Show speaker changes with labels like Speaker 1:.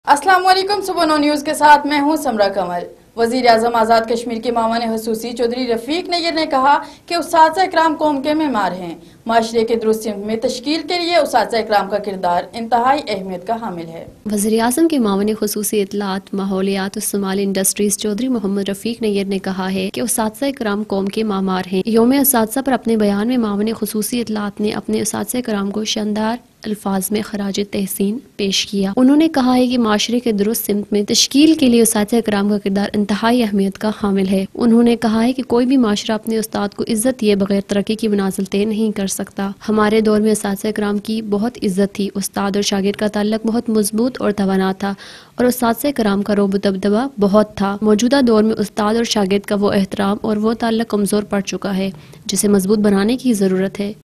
Speaker 1: अस्सलाम वालेकुम। सुबह नो न्यूज़ के साथ मैं हूं समरा कमल। वज़ीर आज़म आज़ाद कश्मीर के मामले खसूसी चौधरी रफीक नैयर ने कहा कि उस्ताद इकराम कौम के मेमार हैं। माशरे के दुरुस्त सिमत में तश्कील के लिए उस्ताद इकराम का किरदार इंतहाई अहमियत का हामिल है।
Speaker 2: वज़ीर आज़म के मामले खसूसी इत्तलात माहौलियात और सोमाली इंडस्ट्रीज चौधरी मोहम्मद रफीक नैयर ने कहा है कि उस्ताद इकराम कौम के मामार हैं। यौम उस्ताद पर अपने बयान में मामले खसूसी इत्तलात ने अपने उस्ताद इकराम को शानदार अल्फाज में खराज तहसीन पेश किया। उन्होंने कहा है कि माशरे के दुरुस्त सिमत में तश्कील के लिए उस्ताद इकराम का किरदार इंतहाई अहमियत का हामिल है। उन्होंने कहा है कि कोई भी माशरा अपने उस्ताद को इज्जत दिए बगैर तरक्की की मनाजिल तय नहीं कर सकता। हमारे दौर में उस्ताद इकराम की बहुत इज्जत थी। उस्ताद और शागिर्द का ताल्लुक बहुत मजबूत और तवाना था और उस्ताद इकराम का रोब दबदबा बहुत था। मौजूदा दौर में उस्ताद और शागिर्द का वो एहतराम और वो ताल्लुक कमजोर पड़ चुका है जिसे मजबूत बनाने की जरूरत है।